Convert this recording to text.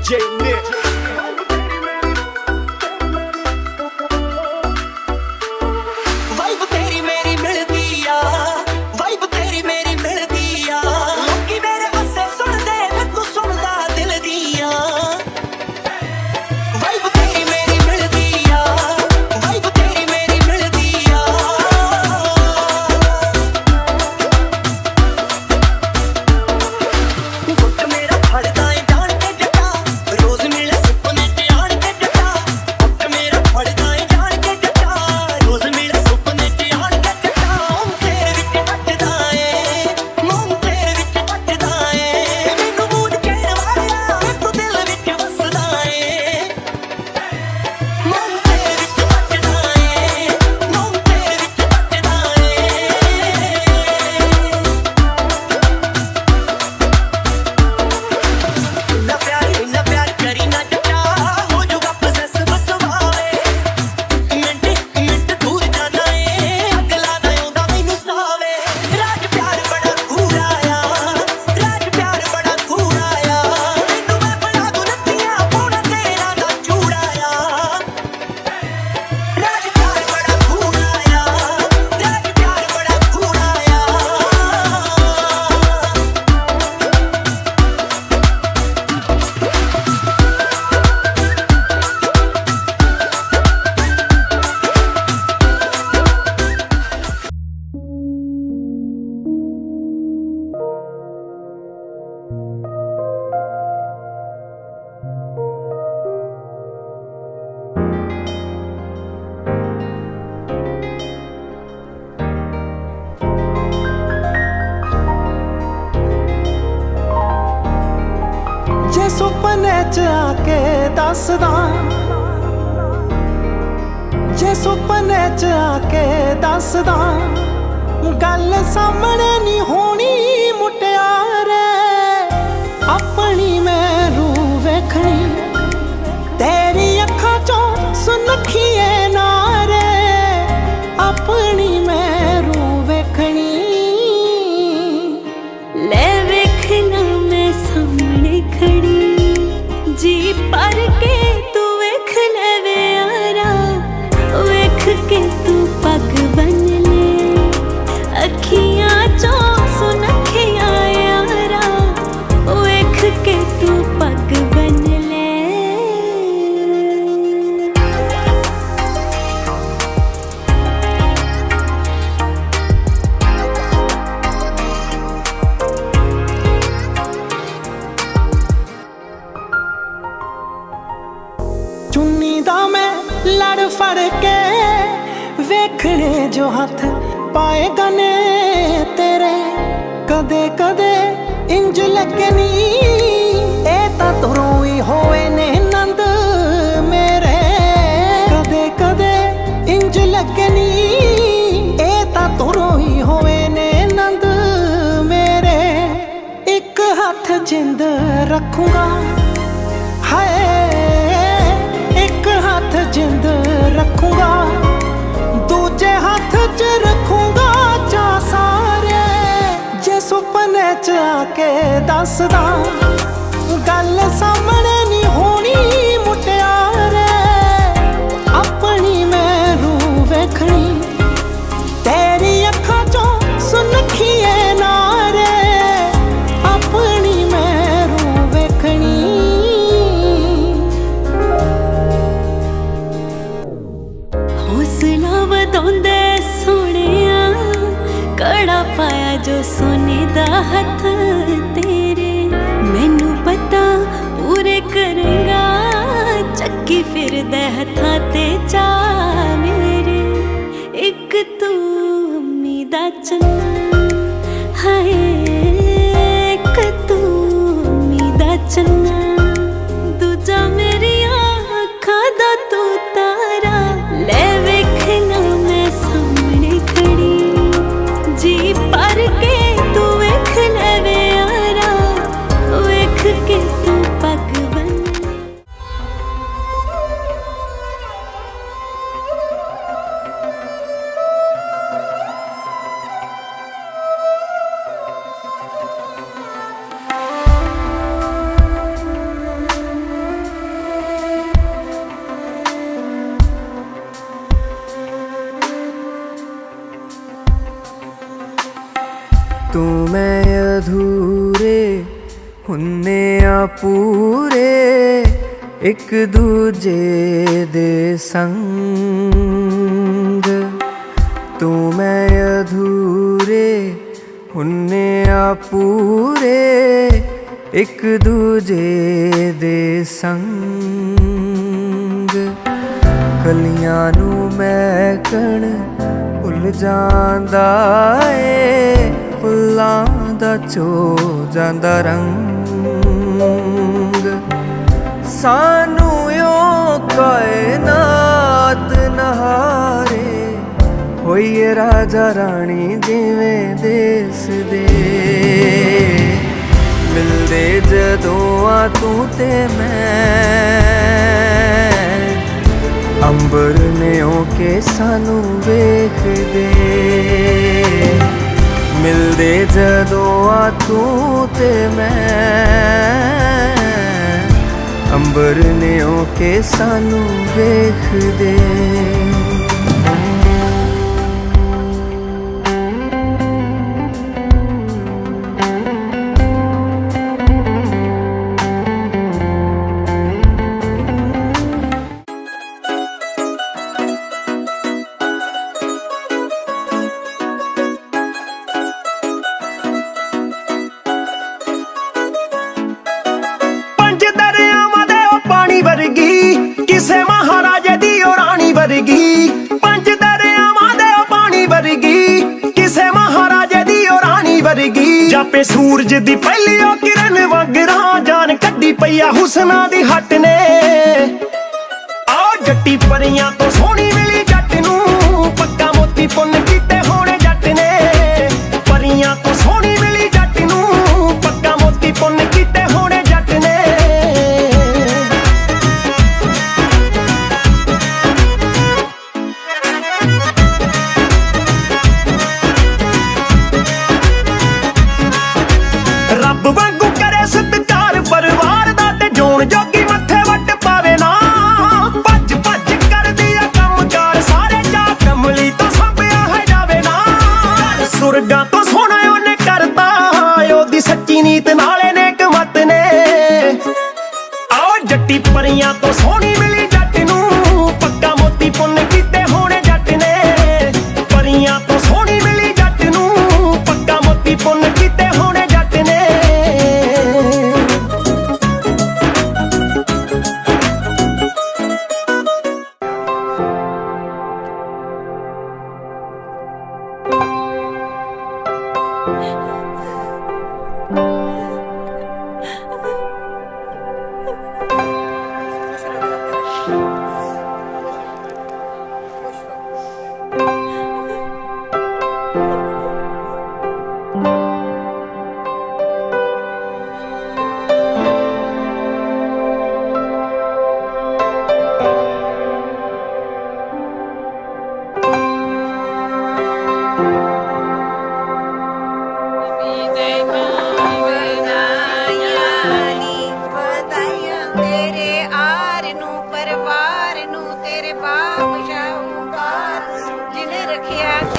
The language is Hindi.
DJ Nick. सुपने च आके दसदा, जे सुपने च आके दसदा, गल सामने नहीं होनी मुटियारे, अपनी मैनू वेखनी तेरी अखां चों सुनखिए नारे, अपनी मैनू वेखनी ले वेखना मैं सामने खड़ी, जी पर के तू वेख ले वे यारा, वेख के तू पग बन ले, अखियां चों सुनखिया यारा, वेख के तू पग बन ले। चुन्नी दा मैं लड़ फड़ के वेखने जो हथ पाए गने तेरे, कदे कदे इंज लगनी ए ता तुरों ही होए ने नंद मेरे, कदे कदे इंज लगनी ए ता तुरों ही होए ने नंद मेरे, एक हाथ जिंद रखूंगा हाय, हाथ जिंद रखूंगा, दूजे हाथ च रखूंगा चा सारे, जे सुपने च आके दसदा, गल सामने नहीं होनी मुटियारे, अपनी मैनू वेखनी तेरी अखां चों सुनखिए नारे, अपनी मैनू वेखनी वधाउंदे सोहणिया, कड़ा पाया जो सोने दा हथ तेरे, मैनू पता पूरे करेगा, चक्की फिरदे हथां ते चा मेरे, एक तू अम्मी दा चन्ना हाय, एक तू अम्मी दा चन्ना, दूजा मेरिया अखां दा तू तारा, ले वेखना मैं सामने खड़ी, जी पर के तू वेख ले वे यारा, वेख के तू पग बन ले। तू मैं अधूरे हुन्ने आ पूरे एक दूजे दे संग। तू मैं अधूरे हुन्ने आ पूरे एक दूजे दे संग। कलियां नू महकण भुल जांदा ए फुल्लां दा चो जांदा रंग। सानू यो कायनात नहारे होइए राजा रानी जिवें देस दे। मिलदे जदों आ तू ते मैं अंबर ने ओके सानू वेख दे। मिलदे जदों आ तू ते मैं अंबर ने ओके सानू वेख दे। किसे महाराजे दी ओ रानी वर्गी पंज दरियावां दे ओ पानी वर्गी किसे महाराजे दी ओ रानी वर्गी। जापे सूरज दी पहली ओ किरण वगरा जान कड्डी पईया हुसना दी हट ने। आओ जट्टी परियां तो सोहनी मिली जट नू पक्का मोती पुन्न कीते होने जट ने। परियां तो सोहनी मिली जट नू पक्का मोती पुन्न कीते होने जट ने। रब वांगू करे सत्कार परिवार दा ते जोन जोगी मत्थे वट पावे ना। भज भज कर दिया कमकार सारे जा कमली तो संभया है जावे ना। सुरगा तो सोना ओने करता ओदी सच्ची नीत नाले नेक मत ने। आओ जट्टी परियां तो सोहनी मिली जट नू पक्का मोती पुन्न कीते होने जट ने। परियां तो सोहनी मिली जट नू पक्का मोती पुन्न कीते होने जट ने। परिवार नू तेरे बाप शाहूकार जिन्हें रखिया